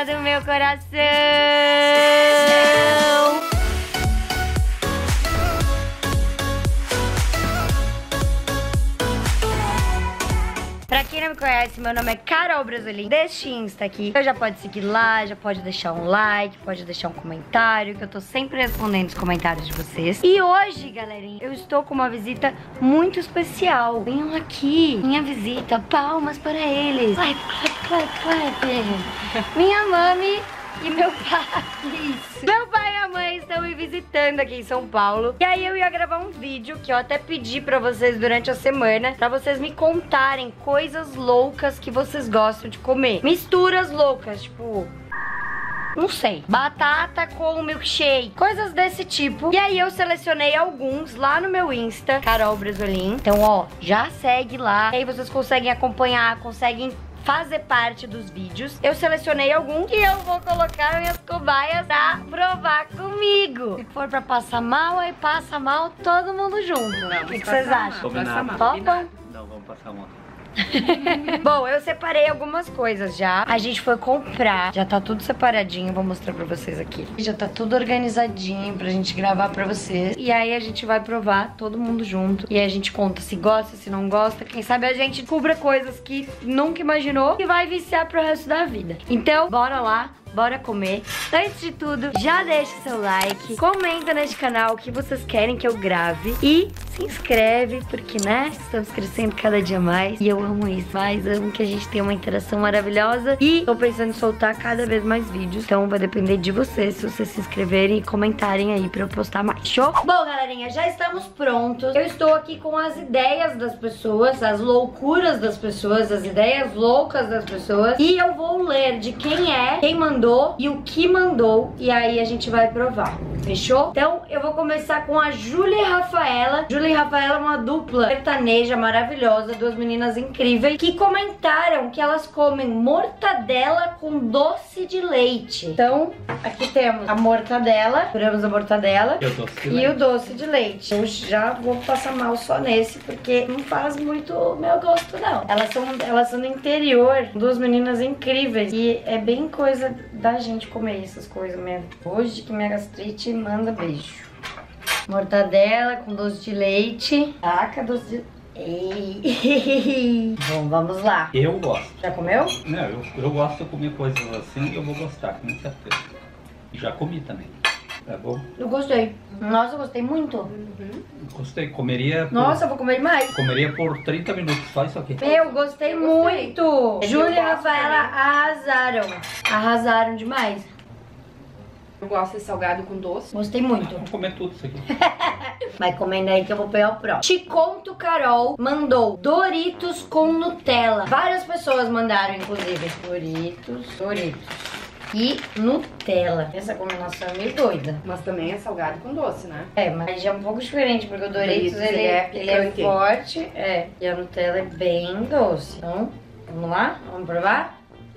menina do meu coração. Pra quem não me conhece, meu nome é Carol Brasolim, deste Insta aqui. Já pode seguir lá, já pode deixar um like, pode deixar um comentário, que eu tô sempre respondendo os comentários de vocês. E hoje, galerinha, eu estou com uma visita muito especial. Venham aqui, minha visita, palmas para eles. Clap, clap, clap, clap. Minha mami e meu pai. Isso. Meu pai e a mãe estão me visitando aqui em São Paulo. E aí eu ia gravar um vídeo que eu até pedi pra vocês durante a semana, pra vocês me contarem coisas loucas que vocês gostam de comer. Misturas loucas, tipo... não sei, batata com milkshake, coisas desse tipo. E aí eu selecionei alguns lá no meu Insta, Carol Brasolim. Então, ó, já segue lá. Aí vocês conseguem acompanhar, conseguem fazer parte dos vídeos. Eu selecionei algum que eu vou colocar minhas cobaias pra provar comigo. Se for pra passar mal, aí passa mal todo mundo junto. O que vocês acham? Topam? Não, vamos passar mal. Bom, eu separei algumas coisas já. A gente foi comprar. Já tá tudo separadinho. Vou mostrar pra vocês aqui. Já tá tudo organizadinho pra gente gravar pra vocês. E aí a gente vai provar todo mundo junto. E aí a gente conta se gosta, se não gosta. Quem sabe a gente descubra coisas que nunca imaginou e vai viciar pro resto da vida. Então, bora lá. Bora comer. Antes de tudo, já deixa o seu like, comenta neste canal o que vocês querem que eu grave e se inscreve, porque, né, estamos crescendo cada dia mais e eu amo isso, mas amo que a gente tenha uma interação maravilhosa e tô pensando em soltar cada vez mais vídeos, então vai depender de vocês, se vocês se inscreverem e comentarem aí pra eu postar mais, show? Bom, galerinha, já estamos prontos. Eu estou aqui com as ideias das pessoas, as loucuras das pessoas, as ideias loucas das pessoas e eu vou ler de quem é, quem mandou e o que mandou, e aí a gente vai provar, fechou? Então eu vou começar com a Júlia e Rafaela. Júlia e Rafaela é uma dupla sertaneja maravilhosa, duas meninas incríveis, que comentaram que elas comem mortadela com doce de leite. Então, aqui temos a mortadela, tiramos a mortadela e o doce de leite. Eu já vou passar mal só nesse, porque não faz muito o meu gosto, não. Elas são do interior, duas meninas incríveis, e é bem coisa da gente comer essas coisas mesmo. Hoje que minha gastrite manda beijo. Mortadela com doce de leite. Taca doce de... Ei. Bom, vamos lá. Eu gosto. Já comeu? Não, eu gosto de comer coisas assim, eu vou gostar, com certeza. Já comi também. Tá bom? Eu gostei. Nossa, eu gostei muito. Gostei, comeria por... Nossa, eu vou comer mais. Comeria por 30 minutos, só isso aqui. Eu gostei muito. Júlia e Rafaela arrasaram. Arrasaram demais. Eu gosto de salgado com doce. Gostei muito. Vamos comer tudo isso aqui. Vai comendo aí que eu vou pegar o próximo. Te Conto Carol mandou Doritos com Nutella. Várias pessoas mandaram, inclusive. Doritos e Nutella. Essa combinação é meio doida. Mas também é salgado com doce, né? É, mas já é um pouco diferente, porque o Doritos ele é forte, e a Nutella é bem doce. Então, vamos lá? Vamos provar?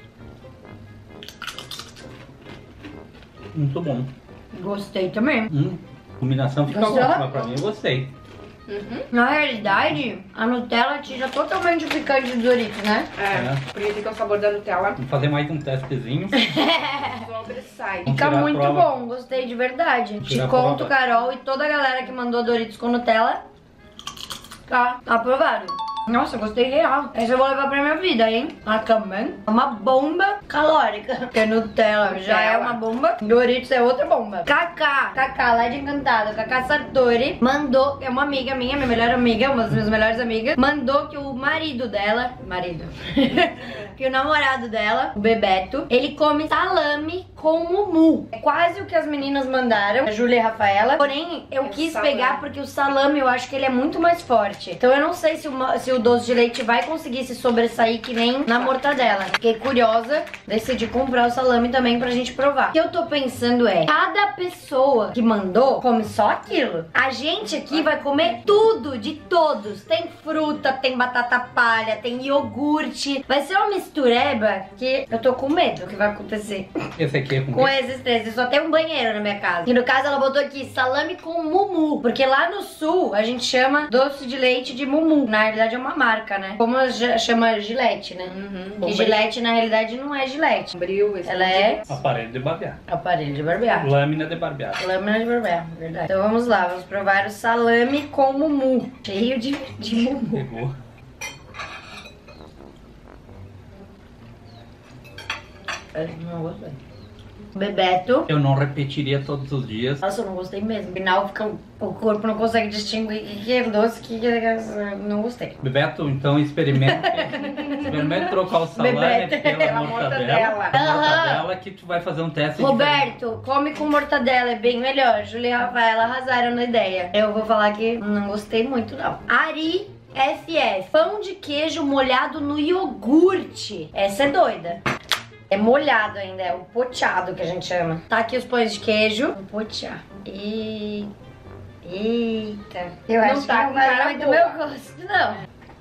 Muito bom. Gostei também. Combinação fica Gostou? ótima pra mim, eu gostei. Na realidade, a Nutella tira totalmente o picante do Doritos, né? Porque fica o sabor da Nutella Vamos fazer mais um testezinho. sobressai. Fica tirar a muito prova. bom, gostei de verdade. Te Tirar a Conto, prova. Carol e toda a galera que mandou Doritos com Nutella. Tá aprovado. Nossa, gostei real. Essa eu vou levar pra minha vida, hein? A também é uma bomba calórica. Porque Nutella já é uma bomba. Doritos é outra bomba. Cacá lá de Encantado, Cacá Sartori, mandou, é uma amiga minha melhor amiga, uma das minhas melhores amigas, mandou que o marido dela, que o namorado dela, o Bebeto, ele come salame com mumu. É quase o que as meninas mandaram, a Júlia e a Rafaela. Porém, eu quis pegar porque o salame eu acho que ele é muito mais forte. Então eu não sei se o doce de leite vai conseguir se sobressair que nem na mortadela. Fiquei curiosa, decidi comprar o salame também pra gente provar. O que eu tô pensando é, cada pessoa que mandou come só aquilo. A gente aqui vai comer tudo de todos. Tem fruta, tem batata palha, tem iogurte. Vai ser uma mistura mistureba que eu tô com medo do que vai acontecer Esse aqui é com com quê? esses três. Só tem um banheiro na minha casa. E no caso ela botou aqui salame com mumu. Porque lá no sul a gente chama doce de leite de mumu. Na realidade é uma marca, né? Como chama Gillette, né? E Gillette na realidade não é Gillette. Bril, Ela é Aparelho de barbear. aparelho de barbear. Lâmina de barbear. Lâmina de barbear, verdade. Então vamos lá, vamos provar o salame com mumu. Cheio de mumu. Pegou. Não gostei. Bebeto. Eu não repetiria todos os dias. Nossa, eu não gostei mesmo. No final o corpo não consegue distinguir o que é doce, o que é... Não gostei. Bebeto, então experimente trocar o salame Bebeto. pela mortadela. A mortadela que tu vai fazer um teste Roberto, come com mortadela, é bem melhor. Júlia e Rafaela arrasaram na ideia. Eu vou falar que não gostei muito, não. Ari FF, pão de queijo molhado no iogurte. Essa é doida. É molhado ainda, é o pochado que a gente chama. Tá aqui os pães de queijo. Vou pochar. Eita. Eu Não acho tá que com não vai cara muito boa. meu gosto, não.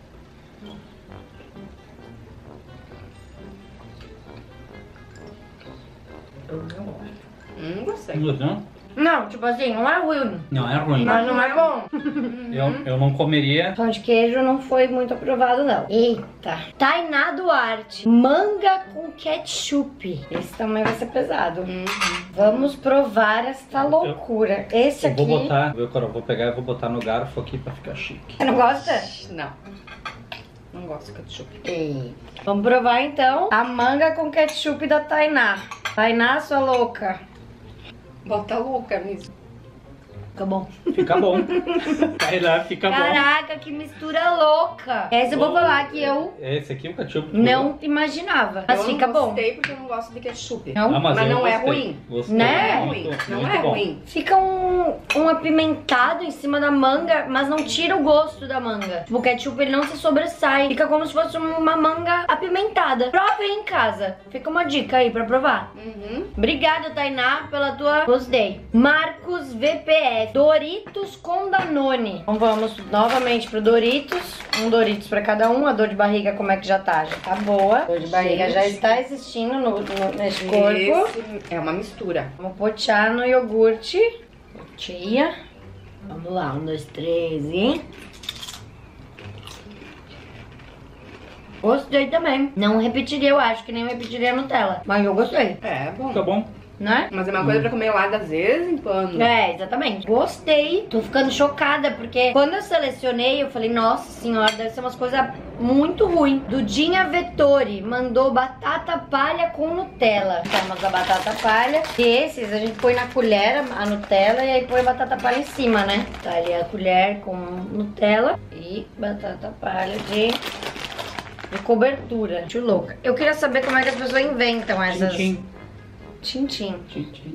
Gostei. Não, tipo assim, não é ruim. Não é ruim. Mas não é bom. Eu não comeria. Pão de queijo não foi muito aprovado, não. Eita. Tainá Duarte. Manga com ketchup. Esse também vai ser pesado. Vamos provar esta loucura. Esse Eu aqui... vou botar, eu vou pegar e vou botar no garfo aqui pra ficar chique. Você não gosta? Não. Não gosto de ketchup. Eita. Vamos provar, então, a manga com ketchup da Tainá. Tainá, sua louca. Bota louca mesmo. Fica bom. Fica bom. Vai lá, fica bom. Caraca, que mistura louca. Essa eu vou falar que eu Esse aqui é o ketchup. não imaginava. Mas eu fica não bom. gostei porque eu não gosto de ketchup. Não? Ah, mas eu não é gostei. ruim. Gostei. Né? Não é Muito, ruim. Não muito é bom. ruim. Fica um apimentado em cima da manga, mas não tira o gosto da manga. Tipo, o ketchup ele não se sobressai. Fica como se fosse uma manga apimentada. Provem em casa. Fica uma dica aí pra provar. Obrigada, Tainá, pela tua... Gostei. Marcos VPF. Doritos com Danone. Então vamos novamente pro Doritos. Um Doritos pra cada um. A dor de barriga como é que já tá? Já tá boa. A dor de barriga já está existindo neste corpo. Esse é uma mistura. Vamos pochar no iogurte. Pochia. Vamos lá, 1, 2, 3 e... Gostei também. Não repetiria, eu acho que nem eu repetiria a Nutella. Mas eu gostei, É bom. Fica bom. né? Mas é uma coisa pra comer lá das vezes em quando. É, exatamente. Gostei. Tô ficando chocada, porque quando eu selecionei, eu falei, nossa senhora, deve ser umas coisas muito ruins. Dudinha Vettori mandou batata palha com Nutella. Temos a batata palha. E esses a gente põe na colher a Nutella e aí põe a batata palha em cima, né? Tá ali a colher com Nutella e batata palha de cobertura. Muito louca. Eu queria saber como é que as pessoas inventam essas... Tchim, Tchim-tchim. tchim, tchim.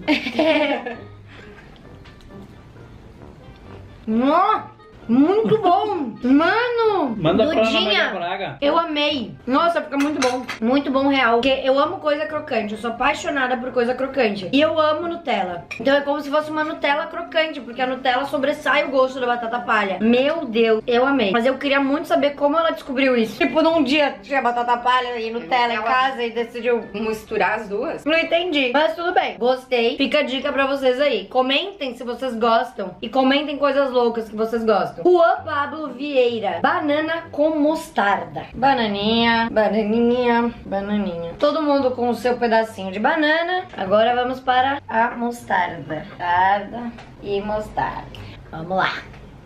Muito bom! Mano! Manda pra Ana Maria Dudinha! Braga. Eu amei. Nossa, fica muito bom. Muito bom, real. Porque eu amo coisa crocante. Eu sou apaixonada por coisa crocante. E eu amo Nutella. Então é como se fosse uma Nutella crocante. Porque a Nutella sobressai o gosto da batata palha. Meu Deus, eu amei. Mas eu queria muito saber como ela descobriu isso. Tipo, num dia tinha batata palha e Nutella em casa e decidiu... Misturar as duas? Não entendi, mas tudo bem. Gostei. Fica a dica pra vocês aí. Comentem se vocês gostam. E comentem coisas loucas que vocês gostam. Juan Pablo Vieira. Banana com mostarda. Bananinha, bananinha, bananinha. Todo mundo com o seu pedacinho de banana. Agora vamos para a mostarda. Mostarda e mostarda. Vamos lá.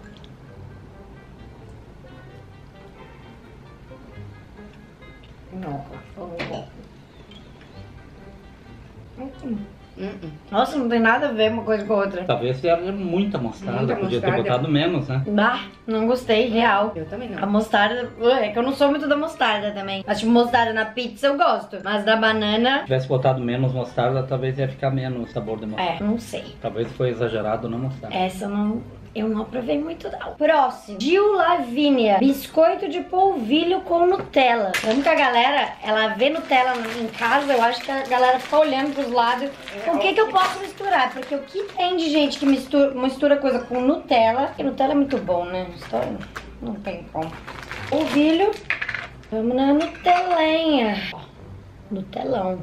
Nossa, não tem nada a ver uma coisa com a outra. Talvez era muita mostarda, Muita podia ter mostarda. botado menos, né? Bah, não gostei, real. Eu também A não. mostarda, é que eu não sou muito da mostarda também. Mas tipo, mostarda na pizza eu gosto. Mas da banana, Se tivesse botado menos mostarda, talvez ia ficar menos sabor de mostarda. não sei. Talvez foi exagerado na mostarda. Essa eu não aprovei muito não. Próximo, Gil Lavínia. Biscoito de polvilho com Nutella. Como que a galera, ela vê Nutella em casa, eu acho que a galera fica olhando pros lados. Com o que eu posso misturar? Porque o que tem de gente que mistura coisa com Nutella? E Nutella é muito bom, né? História não tem como. Polvilho. Vamos na Nutelinha. Ó. Nutelão.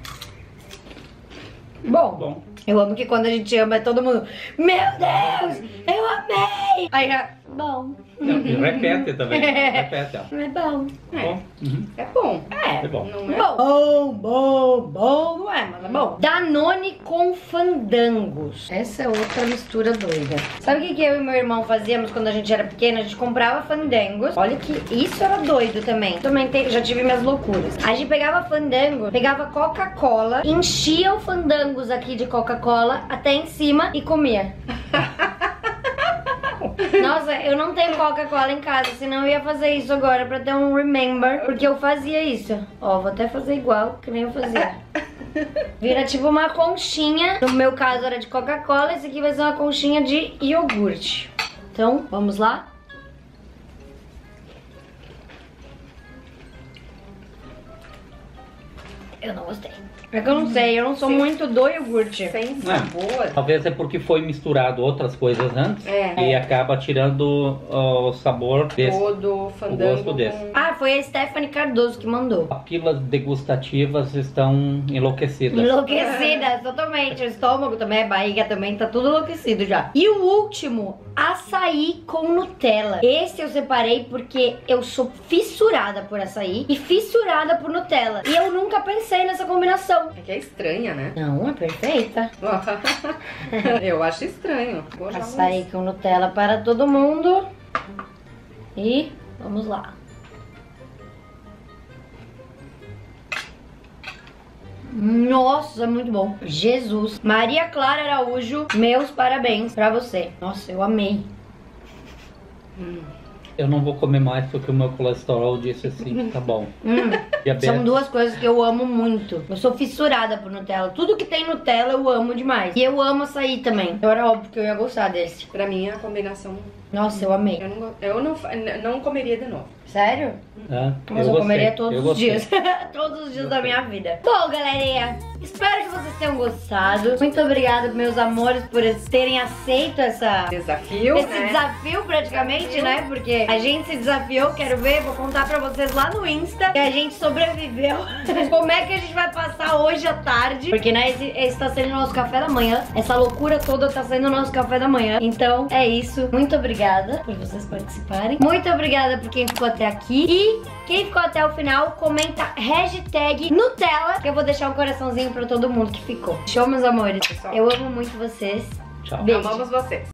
Bom. Bom. Eu amo que quando a gente ama é todo mundo, meu Deus, eu amei! Aí já, bom. Não, e repete também. Repete, ó. É bom. Bom. Uhum. É bom. É bom. Não é? Bom, não é, mas é bom. Danone com fandangos. Essa é outra mistura doida. Sabe o que eu e meu irmão fazíamos quando a gente era pequena? A gente comprava fandangos. Olha que isso era doido também. Também já tive minhas loucuras. A gente pegava fandango, pegava Coca-Cola, enchia o fandangos aqui de Coca-Cola até em cima e comia. Nossa, eu não tenho Coca-Cola em casa, senão eu ia fazer isso agora pra ter um remember, porque eu fazia isso. Ó, vou até fazer igual, que nem eu fazia. Vira tipo uma conchinha, no meu caso era de Coca-Cola, esse aqui vai ser uma conchinha de iogurte. Então, vamos lá? Eu não gostei. É que eu não sei, eu não sou muito do iogurte. Sem sabor. Talvez é porque foi misturado outras coisas antes É. e acaba tirando o sabor desse. Todo fandango gosto desse. com... Ah, foi a Stephanie Cardoso que mandou. Papilas degustativas estão enlouquecidas. Enlouquecida, totalmente. O estômago também, a barriga também, tá tudo enlouquecido já. E o último, açaí com Nutella. Esse eu separei porque eu sou fissurada por açaí e fissurada por Nutella. E eu nunca pensei nessa combinação. É que é estranha, né? Não, é perfeita. Eu acho estranho. Vou já Açaí com Nutella para todo mundo. E vamos lá. Nossa, é muito bom. Jesus. Maria Clara Araújo, meus parabéns pra você. Nossa, eu amei. Eu não vou comer mais porque o meu colesterol disse assim, tá bom. Diabetes. São duas coisas que eu amo muito. Eu sou fissurada por Nutella. Tudo que tem Nutella eu amo demais. E eu amo açaí também. Então era óbvio que eu ia gostar desse. Pra mim, a combinação... Nossa, eu amei. Eu não comeria de novo. Sério? Mas eu gostei, comeria todos eu os gostei. dias. Todos os dias da minha vida. Bom, galerinha, espero que vocês tenham gostado. Muito obrigada, meus amores, por terem aceito esse Né? desafio praticamente, né? Porque a gente se desafiou, quero ver, vou contar pra vocês lá no Insta que a gente sobreviveu. Como é que a gente vai passar hoje à tarde? Porque, né, esse tá sendo o nosso café da manhã. Essa loucura toda tá sendo o nosso café da manhã. Então, é isso. Muito obrigada por vocês participarem. Muito obrigada por quem ficou até aqui. E quem ficou até o final, comenta hashtag Nutella, que eu vou deixar um coraçãozinho pra todo mundo que ficou. Show, meus amores. Eu amo muito vocês. Tchau. Beijo. Amamos vocês.